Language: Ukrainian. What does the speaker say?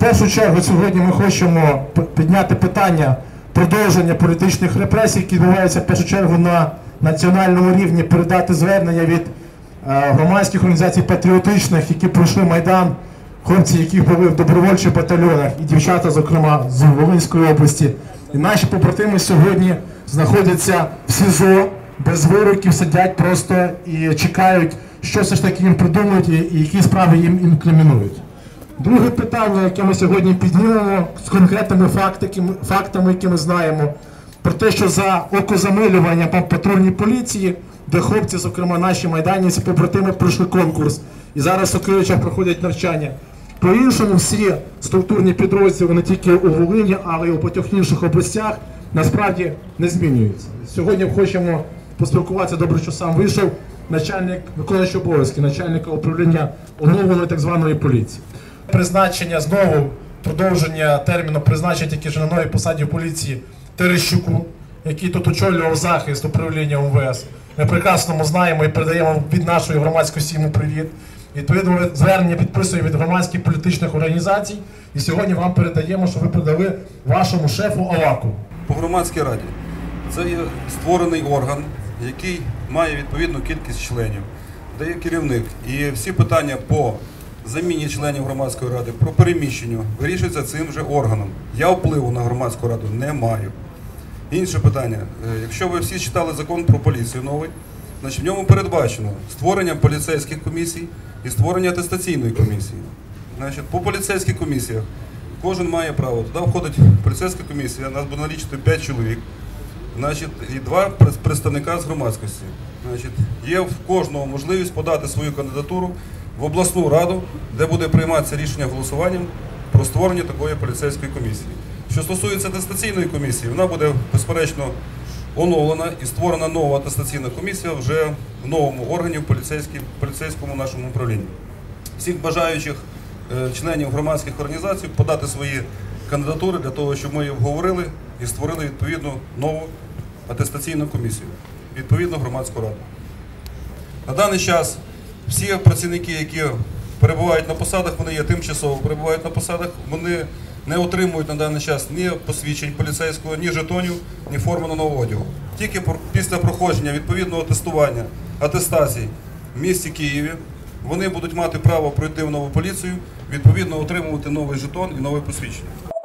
першу чергу сьогодні ми хочемо підняти питання продовження політичних репресій, які відбуваються в першу чергу на національному рівні, передати звернення від громадських організацій патріотичних, які пройшли Майдан, хлопці, яких були в добровольчих батальйонах, і дівчата, зокрема, з Волинської області. І наші побратими сьогодні знаходяться в СІЗО, без вироків, сидять просто і чекають, що все ж таки їм придумають і які справи їм інкримінують. Друге питання, яке ми сьогодні піднімемо, з конкретними фактами, які ми знаємо, про те, що за окозамилювання по патрульній поліції, де хлопці, зокрема наші майданівці, побратими, пройшли конкурс і зараз в Сокиричах проходять навчання. По-іншому всі структурні підрозділи не тільки у Волині, але й у багатьох інших областях насправді не змінюються. Сьогодні хочемо поспілкуватися, добре, що сам вийшов, начальник виконуючий обов'язки, начальника управління оновленої так званої поліції. Призначення, знову продовження терміну призначення тільки ж на новій посаді в поліції Терещуку, який тут очолював захист управління МВС. Ми прекрасно знаємо і передаємо від нашої громадськості йому привіт. Відповідно, звернення підписуємо від громадських політичних організацій. І сьогодні вам передаємо, що ви передали вашому шефу Авакову. По громадській раді. Це є створений орган, який має відповідну кількість членів, де є керівник. І всі питання по заміні членів громадської ради, про переміщення вирішується цим же органом. Я впливу на громадську раду не маю. Інше питання. Якщо ви всі читали закон про поліцію новий, значить в ньому передбачено створення поліцейських комісій і створення атестаційної комісії. Значить, по поліцейських комісіях кожен має право. Туди входить поліцейська комісія, нас буде налічити 5 чоловік, значить, і 2 представника з громадськості. Значить, є в кожного можливість подати свою кандидатуру в обласну раду, де буде прийматися рішення голосуванням про створення такої поліцейської комісії. Що стосується атестаційної комісії, вона буде, безперечно, оновлена і створена нова атестаційна комісія вже в новому органі, в поліцейському нашому управлінні. Всіх бажаючих членів громадських організацій подати свої кандидатури для того, щоб ми її обговорили і створили відповідну нову атестаційну комісію, відповідну громадську раду. На даний час всі працівники, які перебувають на посадах, вони є тимчасово перебувають на посадах, вони не отримують на даний час ні посвідчень поліцейського, ні жетонів, ні форменого одягу. Тільки після проходження відповідного тестування, атестацій в місті Києві, вони будуть мати право пройти в нову поліцію, відповідно отримувати новий жетон і нове посвідчення.